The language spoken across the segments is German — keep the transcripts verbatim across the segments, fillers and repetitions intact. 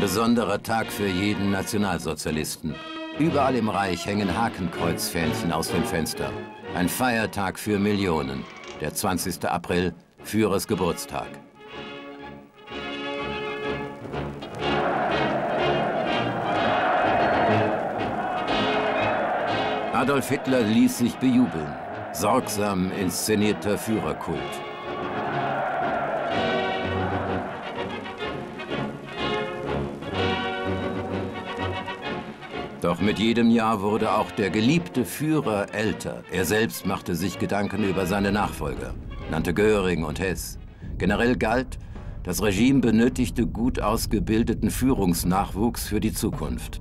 besonderer Tag für jeden Nationalsozialisten. Überall im Reich hängen Hakenkreuzfähnchen aus den Fenstern. Ein Feiertag für Millionen. Der zwanzigste April, Führers Geburtstag. Adolf Hitler ließ sich bejubeln. Sorgsam inszenierter Führerkult. Doch mit jedem Jahr wurde auch der geliebte Führer älter. Er selbst machte sich Gedanken über seine Nachfolger, nannte Göring und Hess. Generell galt, das Regime benötigte gut ausgebildeten Führungsnachwuchs für die Zukunft.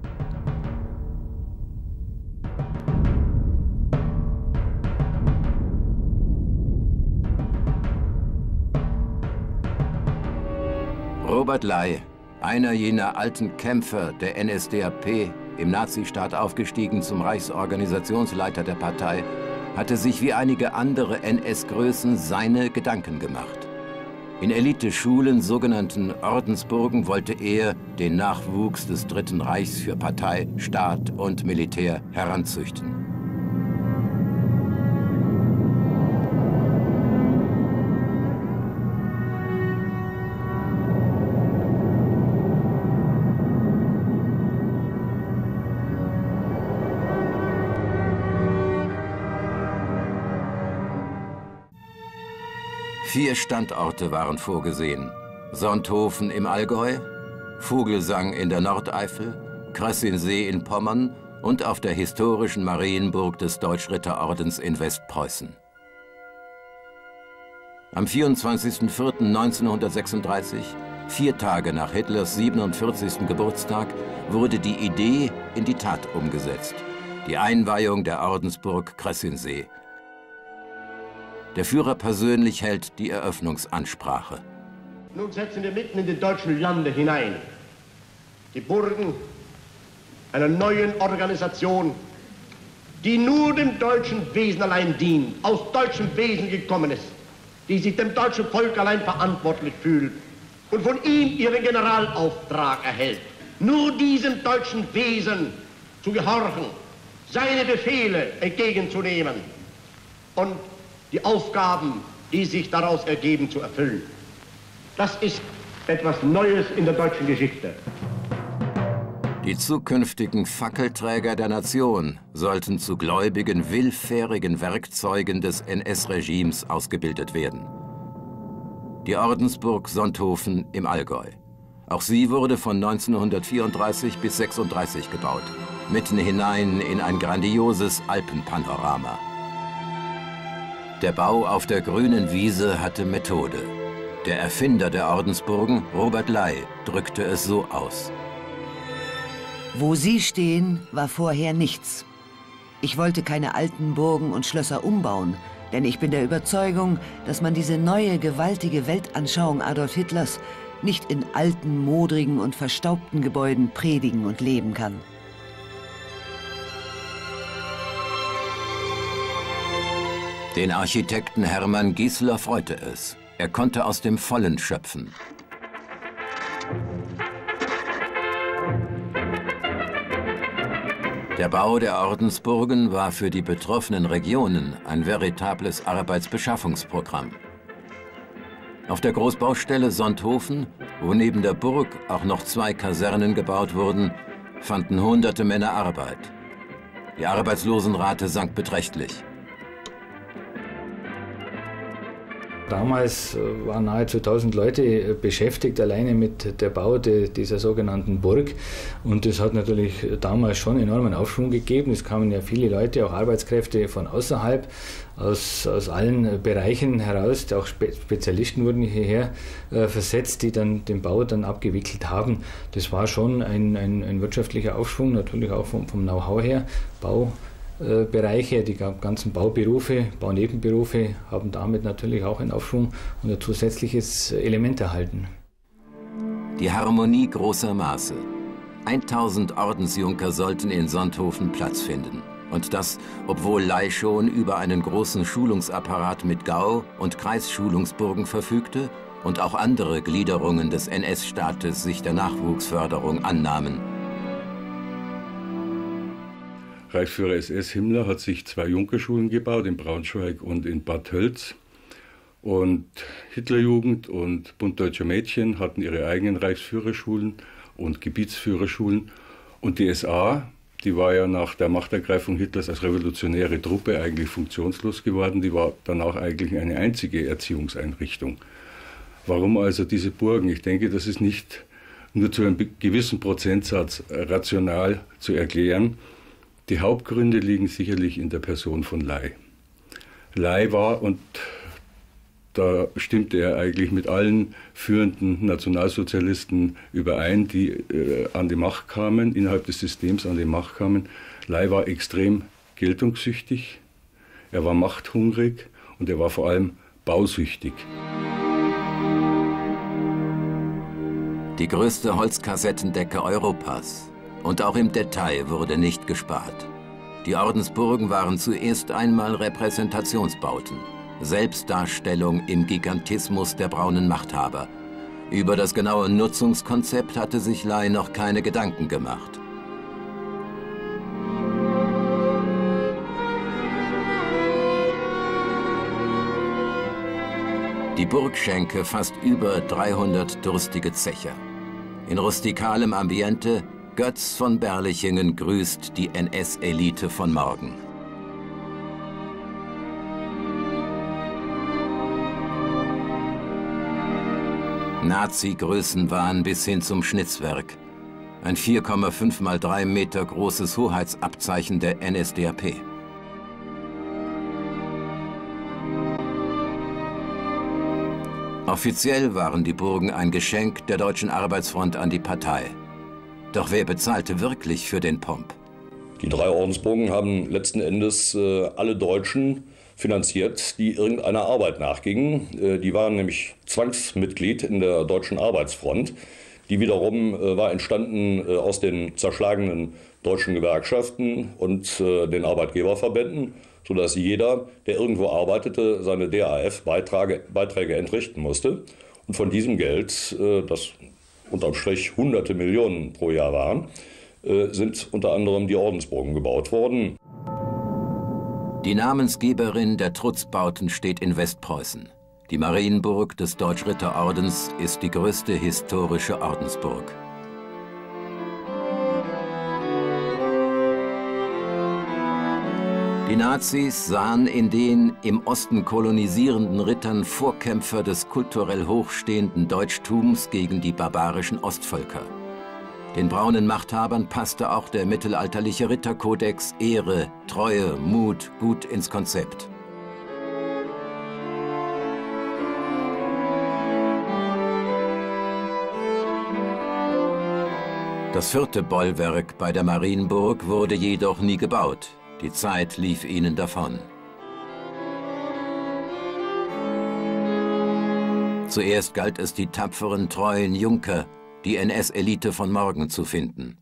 Robert Ley, einer jener alten Kämpfer der N S D A P, im Nazistaat aufgestiegen zum Reichsorganisationsleiter der Partei, hatte sich wie einige andere N S-Größen seine Gedanken gemacht. In Eliteschulen, sogenannten Ordensburgen, wollte er den Nachwuchs des Dritten Reichs für Partei, Staat und Militär heranzüchten. Vier Standorte waren vorgesehen: Sonthofen im Allgäu, Vogelsang in der Nordeifel, Krössinsee in Pommern und auf der historischen Marienburg des Deutschritterordens in Westpreußen. Am vierundzwanzigsten vierten neunzehnhundertsechsunddreißig, vier Tage nach Hitlers siebenundvierzigsten Geburtstag, wurde die Idee in die Tat umgesetzt: die Einweihung der Ordensburg Krössinsee. Der Führer persönlich hält die Eröffnungsansprache. Nun setzen wir mitten in die deutschen Lande hinein die Burgen einer neuen Organisation, die nur dem deutschen Wesen allein dient, aus deutschem Wesen gekommen ist, die sich dem deutschen Volk allein verantwortlich fühlt und von ihm ihren Generalauftrag erhält, nur diesem deutschen Wesen zu gehorchen, seine Befehle entgegenzunehmen und die Aufgaben, die sich daraus ergeben, zu erfüllen. Das ist etwas Neues in der deutschen Geschichte. Die zukünftigen Fackelträger der Nation sollten zu gläubigen, willfährigen Werkzeugen des N S-Regimes ausgebildet werden. Die Ordensburg Sonthofen im Allgäu. Auch sie wurde von neunzehnhundertvierunddreißig bis sechsunddreißig gebaut, mitten hinein in ein grandioses Alpenpanorama. Der Bau auf der grünen Wiese hatte Methode. Der Erfinder der Ordensburgen, Robert Ley, drückte es so aus: Wo Sie stehen, war vorher nichts. Ich wollte keine alten Burgen und Schlösser umbauen, denn ich bin der Überzeugung, dass man diese neue, gewaltige Weltanschauung Adolf Hitlers nicht in alten, modrigen und verstaubten Gebäuden predigen und leben kann. Den Architekten Hermann Giesler freute es. Er konnte aus dem Vollen schöpfen. Der Bau der Ordensburgen war für die betroffenen Regionen ein veritables Arbeitsbeschaffungsprogramm. Auf der Großbaustelle Sonthofen, wo neben der Burg auch noch zwei Kasernen gebaut wurden, fanden hunderte Männer Arbeit. Die Arbeitslosenrate sank beträchtlich. Damals waren nahezu tausend Leute beschäftigt, alleine mit der Bau de, dieser sogenannten Burg. Und das hat natürlich damals schon enormen Aufschwung gegeben. Es kamen ja viele Leute, auch Arbeitskräfte von außerhalb, aus, aus allen Bereichen heraus. Auch Spe Spezialisten wurden hierher äh, versetzt, die dann den Bau dann abgewickelt haben. Das war schon ein, ein, ein wirtschaftlicher Aufschwung, natürlich auch vom, vom Know-how her. Bau Bereiche, die ganzen Bauberufe, Baunebenberufe haben damit natürlich auch einen Aufschwung und ein zusätzliches Element erhalten. Die Harmonie großer Maße. tausend Ordensjunker sollten in Sonthofen Platz finden. Und das, obwohl Ley schon über einen großen Schulungsapparat mit Gau- und Kreisschulungsburgen verfügte und auch andere Gliederungen des N S-Staates sich der Nachwuchsförderung annahmen. Reichsführer S S Himmler hat sich zwei Junkerschulen gebaut, in Braunschweig und in Bad Tölz. Und Hitlerjugend und Bund Deutscher Mädchen hatten ihre eigenen Reichsführerschulen und Gebietsführerschulen. Und die S A, die war ja nach der Machtergreifung Hitlers als revolutionäre Truppe eigentlich funktionslos geworden. Die war danach eigentlich eine einzige Erziehungseinrichtung. Warum also diese Burgen? Ich denke, das ist nicht nur zu einem gewissen Prozentsatz rational zu erklären. Die Hauptgründe liegen sicherlich in der Person von Ley. Ley war, und da stimmte er eigentlich mit allen führenden Nationalsozialisten überein, die äh, an die Macht kamen, innerhalb des Systems an die Macht kamen. Ley war extrem geltungssüchtig, er war machthungrig und er war vor allem bausüchtig. Die größte Holzkassettendecke Europas. Und auch im Detail wurde nicht gespart. Die Ordensburgen waren zuerst einmal Repräsentationsbauten. Selbstdarstellung im Gigantismus der braunen Machthaber. Über das genaue Nutzungskonzept hatte sich Ley noch keine Gedanken gemacht. Die Burgschenke fasst über dreihundert durstige Zecher. In rustikalem Ambiente, Götz von Berlichingen grüßt die N S-Elite von morgen. Nazi-Größenwahn bis hin zum Schnitzwerk. Ein vier Komma fünf mal drei Meter großes Hoheitsabzeichen der N S D A P. Offiziell waren die Burgen ein Geschenk der Deutschen Arbeitsfront an die Partei. Doch wer bezahlte wirklich für den Pomp? Die drei Ordensburgen haben letzten Endes äh, alle Deutschen finanziert, die irgendeiner Arbeit nachgingen. Äh, die waren nämlich Zwangsmitglied in der Deutschen Arbeitsfront. Die wiederum äh, war entstanden äh, aus den zerschlagenen deutschen Gewerkschaften und äh, den Arbeitgeberverbänden, sodass jeder, der irgendwo arbeitete, seine D A F-Beiträge Beiträge entrichten musste. Und von diesem Geld, äh, das unterm Strich hunderte Millionen pro Jahr waren, äh, sind unter anderem die Ordensburgen gebaut worden. Die Namensgeberin der Trutzbauten steht in Westpreußen. Die Marienburg des Deutsch-Ritter-Ordens ist die größte historische Ordensburg. Die Nazis sahen in den im Osten kolonisierenden Rittern Vorkämpfer des kulturell hochstehenden Deutschtums gegen die barbarischen Ostvölker. Den braunen Machthabern passte auch der mittelalterliche Ritterkodex Ehre, Treue, Mut gut ins Konzept. Das vierte Bollwerk bei der Marienburg wurde jedoch nie gebaut. Die Zeit lief ihnen davon. Zuerst galt es, die tapferen, treuen Junker, die N S-Elite von morgen zu finden.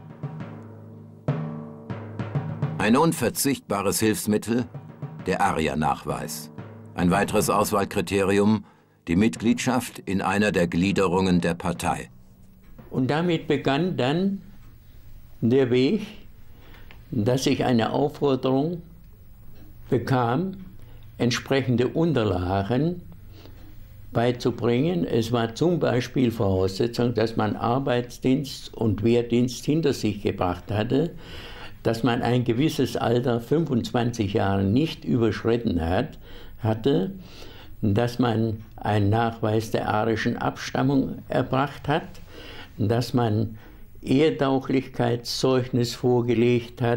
Ein unverzichtbares Hilfsmittel, der ARIA-Nachweis. Ein weiteres Auswahlkriterium, die Mitgliedschaft in einer der Gliederungen der Partei. Und damit begann dann der Weg, dass ich eine Aufforderung bekam, entsprechende Unterlagen beizubringen. Es war zum Beispiel Voraussetzung, dass man Arbeitsdienst und Wehrdienst hinter sich gebracht hatte, dass man ein gewisses Alter, fünfundzwanzig Jahre, nicht überschritten hat, hatte, dass man einen Nachweis der arischen Abstammung erbracht hat, dass man Ehrtauglichkeitszeugnis vorgelegt hat.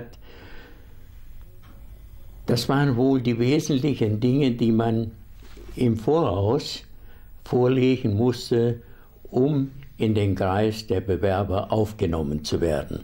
Das waren wohl die wesentlichen Dinge, die man im Voraus vorlegen musste, um in den Kreis der Bewerber aufgenommen zu werden.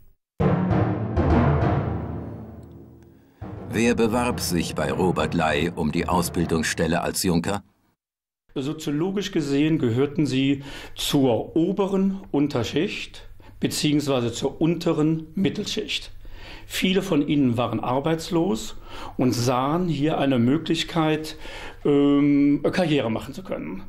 Wer bewarb sich bei Robert Ley um die Ausbildungsstelle als Junker? Soziologisch gesehen gehörten sie zur oberen Unterschicht bzw. zur unteren Mittelschicht. Viele von ihnen waren arbeitslos und sahen hier eine Möglichkeit, ähm, Karriere machen zu können.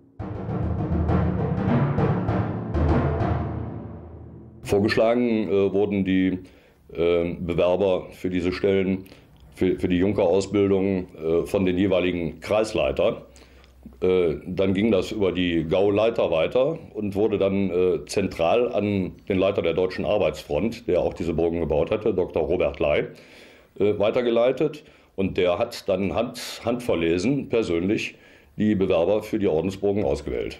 Vorgeschlagen äh, wurden die äh, Bewerber für diese Stellen, für, für die Junkerausbildung äh, von den jeweiligen Kreisleitern. Äh, dann ging das über die Gauleiter weiter und wurde dann äh, zentral an den Leiter der Deutschen Arbeitsfront, der auch diese Burgen gebaut hatte, Doktor Robert Ley, äh, weitergeleitet. Und der hat dann hand, handverlesen, persönlich, die Bewerber für die Ordensburgen ausgewählt.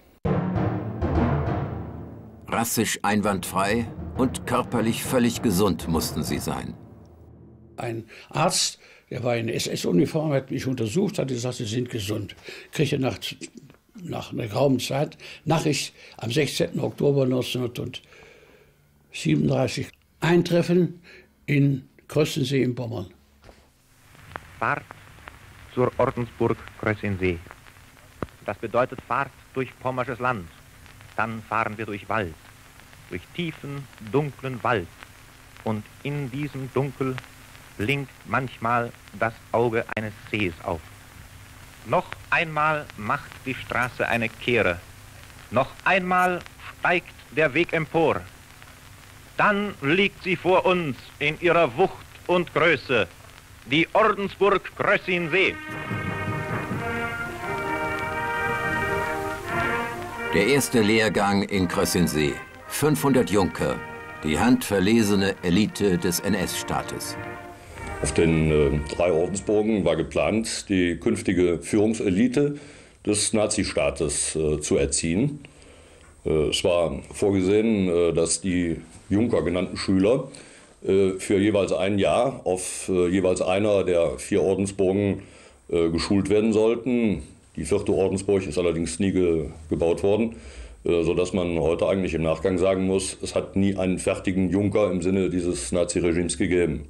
Rassisch einwandfrei und körperlich völlig gesund mussten sie sein. Ein Arzt, der war in S S-Uniform, hat mich untersucht, hat gesagt, Sie sind gesund. Kriege nach, nach einer geraumen Zeit Nachricht am sechzehnten Oktober neunzehnhundertsiebenunddreißig Eintreffen in Krössensee in Pommern. Fahrt zur Ordensburg Krössensee. Das bedeutet Fahrt durch pommersches Land. Dann fahren wir durch Wald, durch tiefen, dunklen Wald. Und in diesem Dunkel blinkt manchmal das Auge eines Sees auf. Noch einmal macht die Straße eine Kehre. Noch einmal steigt der Weg empor. Dann liegt sie vor uns in ihrer Wucht und Größe, die Ordensburg Krössensee. Der erste Lehrgang in Krössensee. fünfhundert Junker, die handverlesene Elite des N S-Staates. Auf den äh, drei Ordensburgen war geplant, die künftige Führungselite des Nazistaates äh, zu erziehen. Äh, es war vorgesehen, äh, dass die Junker genannten Schüler äh, für jeweils ein Jahr auf äh, jeweils einer der vier Ordensburgen äh, geschult werden sollten. Die vierte Ordensburg ist allerdings nie ge gebaut worden, äh, sodass man heute eigentlich im Nachgang sagen muss, es hat nie einen fertigen Junker im Sinne dieses Naziregimes gegeben.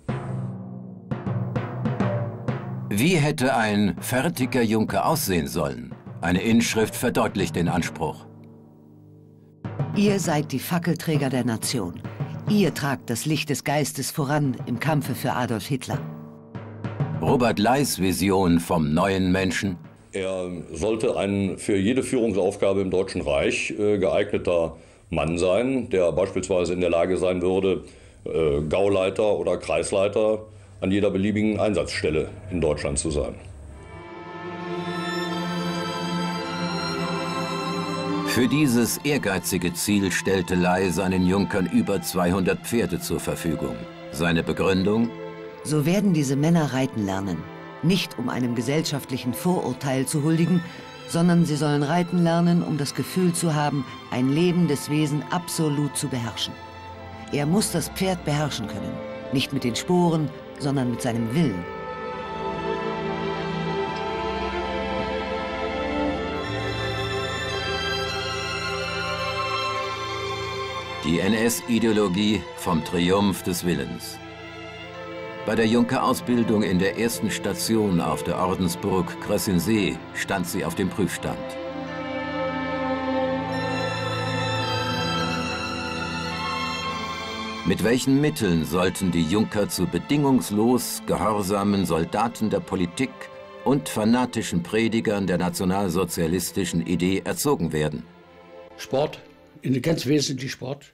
Wie hätte ein fertiger Junker aussehen sollen? Eine Inschrift verdeutlicht den Anspruch. Ihr seid die Fackelträger der Nation. Ihr tragt das Licht des Geistes voran im Kampfe für Adolf Hitler. Robert Leys Vision vom neuen Menschen. Er sollte ein für jede Führungsaufgabe im Deutschen Reich äh, geeigneter Mann sein, der beispielsweise in der Lage sein würde, äh, Gauleiter oder Kreisleiter an jeder beliebigen Einsatzstelle in Deutschland zu sein. Für dieses ehrgeizige Ziel stellte Ley seinen Junkern über zweihundert Pferde zur Verfügung. Seine Begründung? So werden diese Männer reiten lernen. Nicht um einem gesellschaftlichen Vorurteil zu huldigen, sondern sie sollen reiten lernen, um das Gefühl zu haben, ein lebendes Wesen absolut zu beherrschen. Er muss das Pferd beherrschen können, nicht mit den Sporen, sondern mit seinem Willen. Die N S-Ideologie vom Triumph des Willens. Bei der Junkerausbildung in der ersten Station auf der Ordensburg Krössensee stand sie auf dem Prüfstand. Mit welchen Mitteln sollten die Junker zu bedingungslos gehorsamen Soldaten der Politik und fanatischen Predigern der nationalsozialistischen Idee erzogen werden? Sport, ganz wesentlich Sport.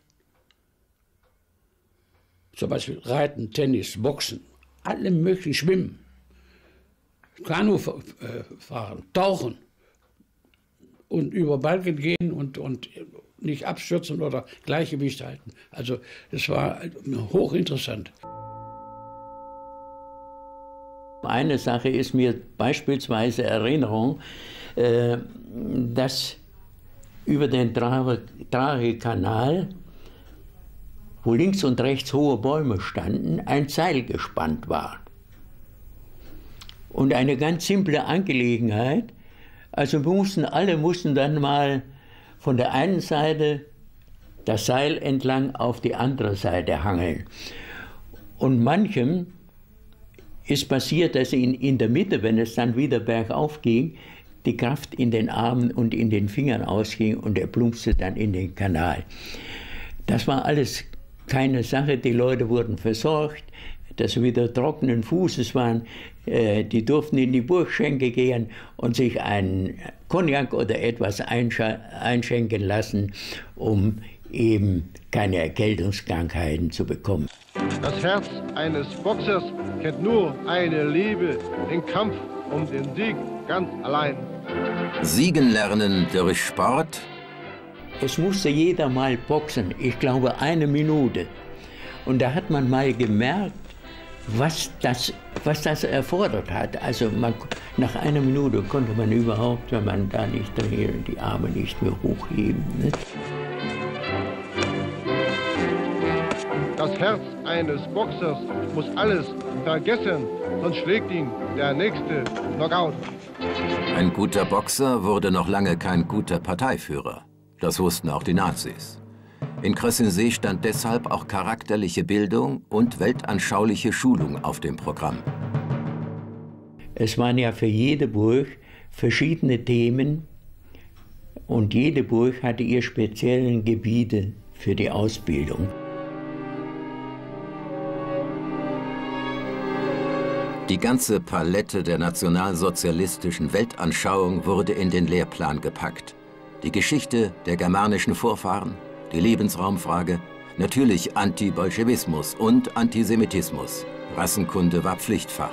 Zum Beispiel Reiten, Tennis, Boxen, alle möglichen, Schwimmen, Kanu fahren, Tauchen und über Balken gehen und, und nicht abstürzen oder Gleichgewicht halten. Also das war hochinteressant. Eine Sache ist mir beispielsweise Erinnerung, äh, dass über den Trave-Kanal, wo links und rechts hohe Bäume standen, ein Seil gespannt war. Und eine ganz simple Angelegenheit, also wir mussten, alle mussten dann mal von der einen Seite das Seil entlang auf die andere Seite hangeln. Und manchem ist passiert, dass in, in der Mitte, wenn es dann wieder bergauf ging, die Kraft in den Armen und in den Fingern ausging und er plumpste dann in den Kanal. Das war alles keine Sache, die Leute wurden versorgt, dass sie wieder trockenen Fußes waren. Die durften in die Burgschenke gehen und sich einen Cognac oder etwas einschenken lassen, um eben keine Erkältungskrankheiten zu bekommen. Das Herz eines Boxers kennt nur eine Liebe, den Kampf um den Sieg ganz allein. Siegen lernen durch Sport? Es musste jeder mal boxen, ich glaube eine Minute. Und da hat man mal gemerkt, was das, was das erfordert hat. Also man, nach einer Minute konnte man überhaupt, wenn man da nicht die Arme nicht mehr hochheben. Ne? Das Herz eines Boxers muss alles vergessen, sonst schlägt ihn der nächste Knockout. Ein guter Boxer wurde noch lange kein guter Parteiführer. Das wussten auch die Nazis. In Krössensee stand deshalb auch charakterliche Bildung und weltanschauliche Schulung auf dem Programm. Es waren ja für jede Burg verschiedene Themen und jede Burg hatte ihre speziellen Gebiete für die Ausbildung. Die ganze Palette der nationalsozialistischen Weltanschauung wurde in den Lehrplan gepackt. Die Geschichte der germanischen Vorfahren, die Lebensraumfrage, natürlich Antibolschewismus und Antisemitismus. Rassenkunde war Pflichtfach.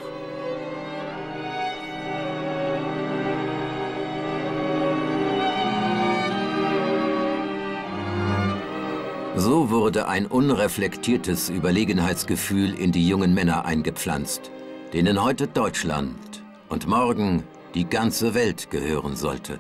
So wurde ein unreflektiertes Überlegenheitsgefühl in die jungen Männer eingepflanzt, denen heute Deutschland und morgen die ganze Welt gehören sollte.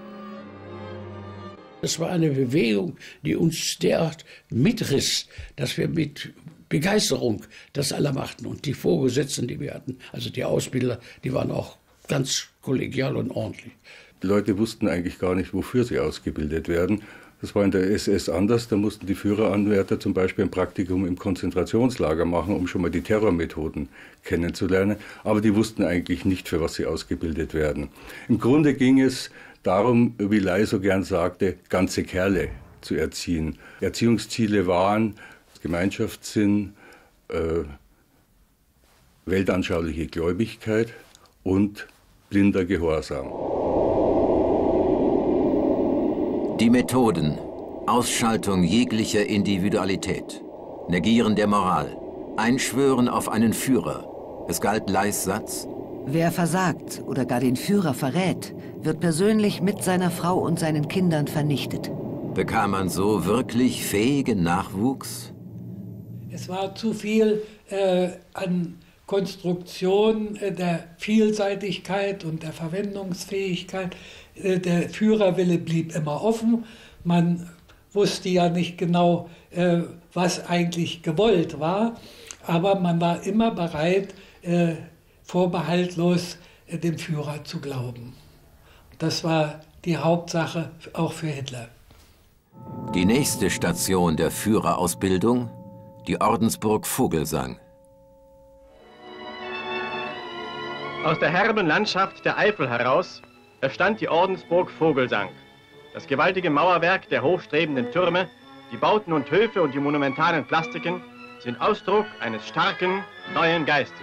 Es war eine Bewegung, die uns derart mitriss, dass wir mit Begeisterung das alle machten. Und die Vorgesetzten, die wir hatten, also die Ausbilder, die waren auch ganz kollegial und ordentlich. Die Leute wussten eigentlich gar nicht, wofür sie ausgebildet werden. Das war in der S S anders, da mussten die Führeranwärter zum Beispiel ein Praktikum im Konzentrationslager machen, um schon mal die Terrormethoden kennenzulernen. Aber die wussten eigentlich nicht, für was sie ausgebildet werden. Im Grunde ging es darum, wie Ley so gern sagte, ganze Kerle zu erziehen. Erziehungsziele waren Gemeinschaftssinn, äh, weltanschauliche Gläubigkeit und blinder Gehorsam. Die Methoden: Ausschaltung jeglicher Individualität, Negieren der Moral, Einschwören auf einen Führer. Es galt Leys Satz: Wer versagt oder gar den Führer verrät, wird persönlich mit seiner Frau und seinen Kindern vernichtet. Bekam man so wirklich fähigen Nachwuchs? Es war zu viel äh, an Konstruktion äh, der Vielseitigkeit und der Verwendungsfähigkeit. Äh, der Führerwille blieb immer offen. Man wusste ja nicht genau, äh, was eigentlich gewollt war, aber man war immer bereit, äh, vorbehaltlos äh, dem Führer zu glauben. Das war die Hauptsache auch für Hitler. Die nächste Station der Führerausbildung: die Ordensburg Vogelsang. Aus der herben Landschaft der Eifel heraus erstand die Ordensburg Vogelsang. Das gewaltige Mauerwerk der hochstrebenden Türme, die Bauten und Höfe und die monumentalen Plastiken sind Ausdruck eines starken, neuen Geistes.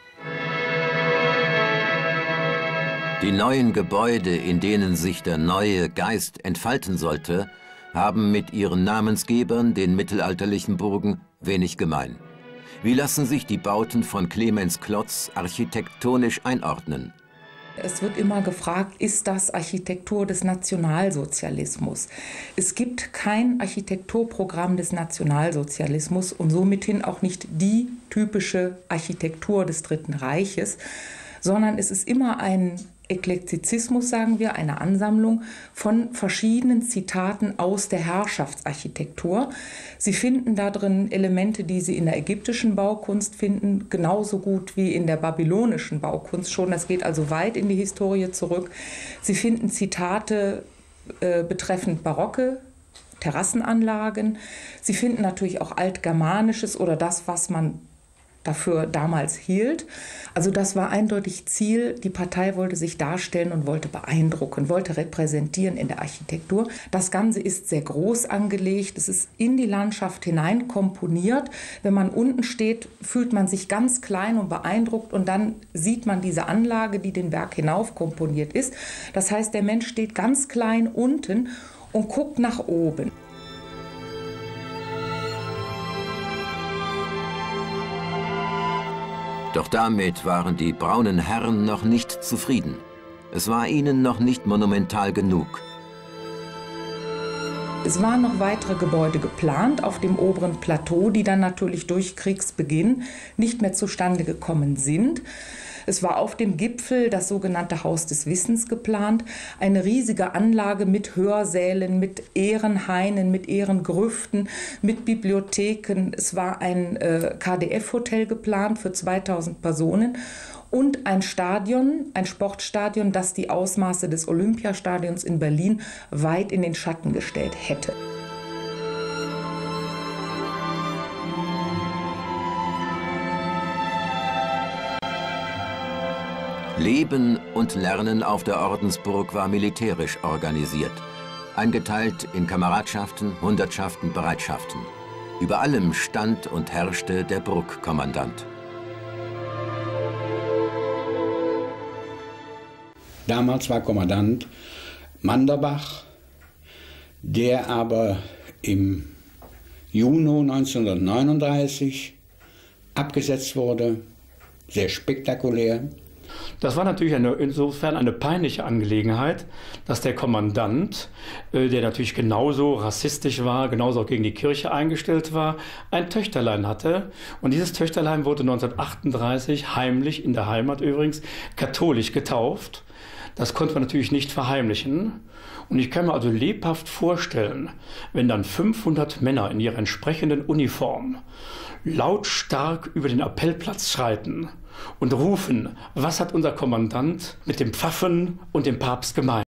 Die neuen Gebäude, in denen sich der neue Geist entfalten sollte, haben mit ihren Namensgebern, den mittelalterlichen Burgen, wenig gemein. Wie lassen sich die Bauten von Clemens Klotz architektonisch einordnen? Es wird immer gefragt, ist das Architektur des Nationalsozialismus? Es gibt kein Architekturprogramm des Nationalsozialismus und somithin auch nicht die typische Architektur des Dritten Reiches, sondern es ist immer ein Eklektizismus, sagen wir, eine Ansammlung von verschiedenen Zitaten aus der Herrschaftsarchitektur. Sie finden da drin Elemente, die Sie in der ägyptischen Baukunst finden, genauso gut wie in der babylonischen Baukunst schon. Das geht also weit in die Historie zurück. Sie finden Zitate äh, betreffend barocke Terrassenanlagen. Sie finden natürlich auch altgermanisches oder das, was man dafür damals hielt. Also das war eindeutig Ziel. Die Partei wollte sich darstellen und wollte beeindrucken, wollte repräsentieren in der Architektur. Das Ganze ist sehr groß angelegt. Es ist in die Landschaft hinein komponiert. Wenn man unten steht, fühlt man sich ganz klein und beeindruckt und dann sieht man diese Anlage, die den Berg hinauf komponiert ist. Das heißt, der Mensch steht ganz klein unten und guckt nach oben. Doch damit waren die braunen Herren noch nicht zufrieden. Es war ihnen noch nicht monumental genug. Es waren noch weitere Gebäude geplant auf dem oberen Plateau, die dann natürlich durch Kriegsbeginn nicht mehr zustande gekommen sind. Es war auf dem Gipfel das sogenannte Haus des Wissens geplant, eine riesige Anlage mit Hörsälen, mit Ehrenhainen, mit Ehrengrüften, mit Bibliotheken. Es war ein äh, K D F-Hotel geplant für zweitausend Personen und ein Stadion, ein Sportstadion, das die Ausmaße des Olympiastadions in Berlin weit in den Schatten gestellt hätte. Leben und Lernen auf der Ordensburg war militärisch organisiert, eingeteilt in Kameradschaften, Hundertschaften, Bereitschaften. Über allem stand und herrschte der Burgkommandant. Damals war Kommandant Manderbach, der aber im Juni neunzehnhundertneununddreißig abgesetzt wurde, sehr spektakulär. Das war natürlich eine, insofern eine peinliche Angelegenheit, dass der Kommandant, äh, der natürlich genauso rassistisch war, genauso auch gegen die Kirche eingestellt war, ein Töchterlein hatte. Und dieses Töchterlein wurde neunzehnhundertachtunddreißig heimlich, in der Heimat übrigens, katholisch getauft. Das konnte man natürlich nicht verheimlichen. Und ich kann mir also lebhaft vorstellen, wenn dann fünfhundert Männer in ihrer entsprechenden Uniform lautstark über den Appellplatz schreiten und rufen, was hat unser Kommandant mit dem Pfaffen und dem Papst gemeint?